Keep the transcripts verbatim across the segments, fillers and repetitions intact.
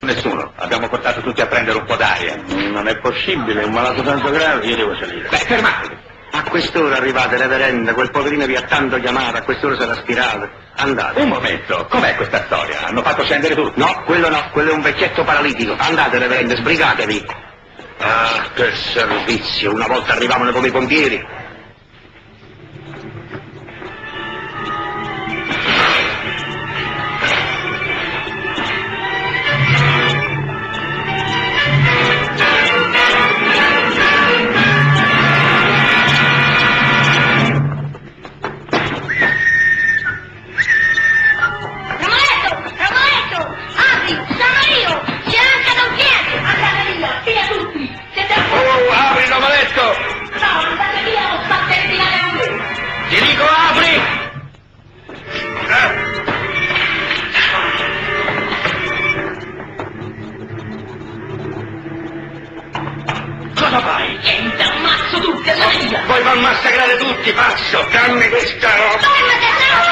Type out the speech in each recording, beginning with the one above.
Nessuno, abbiamo portato tutti a prendere un po' d'aria. Non è possibile, è un malato tanto grave, io devo salire. Beh, fermatevi. A quest'ora arrivate, reverenda, quel poverino vi ha tanto chiamato, a quest'ora sarà spirato. Andate. Un momento, com'è questa storia? Hanno fatto scendere tutti? No, quello no, quello è un vecchietto paralitico. Andate, reverenda, sbrigatevi. Ah, che servizio, una volta arrivavano come i pompieri. Cosa fai? Niente, ammazzo tutti, Maria! Poi va a massacrare tutti, pazzo! Dammi questa roba! Fermate, se no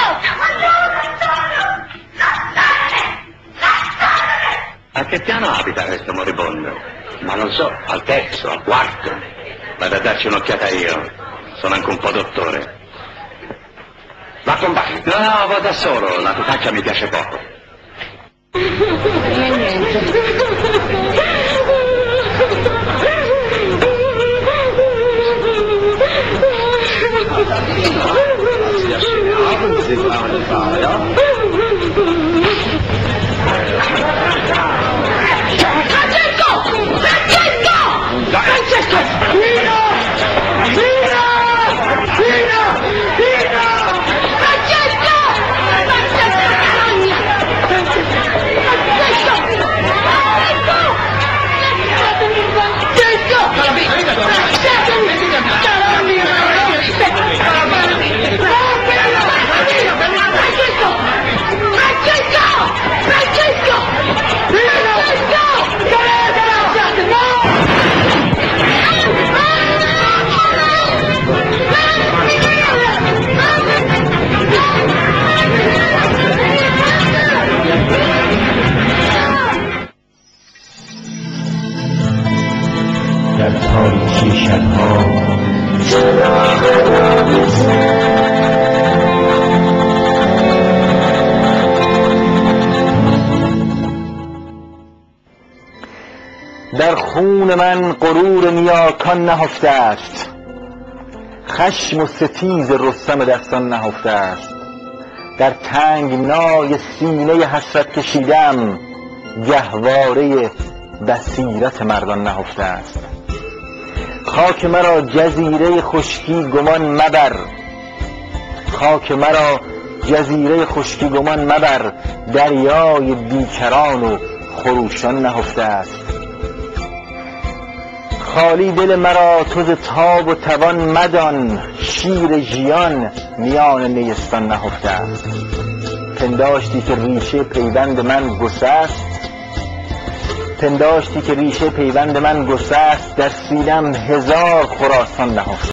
A che piano abita questo moribondo? Ma non so, al terzo, al quarto. Vado a darci un'occhiata io. Sono anche un po' dottore. Va con Bacchi. No, no, vado da solo. La tutaccia mi piace poco. در تاریکی شبها در خون من غرور نیاکان نهفته است، خشم و ستیز رستم دستان نهفته است. در تنگنای سینه حسرت کشیدم، گهواره بصیرت مردان نهفته است. خاک مرا جزیره خشکی گمان مبر، خاک مرا جزیره خشکی گمان مبر، دریای بیکران و خروشان نهفته است. خالی دل مرا تو ز تاب و توان مدان، شیر ژیان میان نیستان نهفته است. پنداشتی که ریشه پیوند من گسست، پنداشتی که ریشه پیوند من گسست، در سینم هزار خراسان نهفته.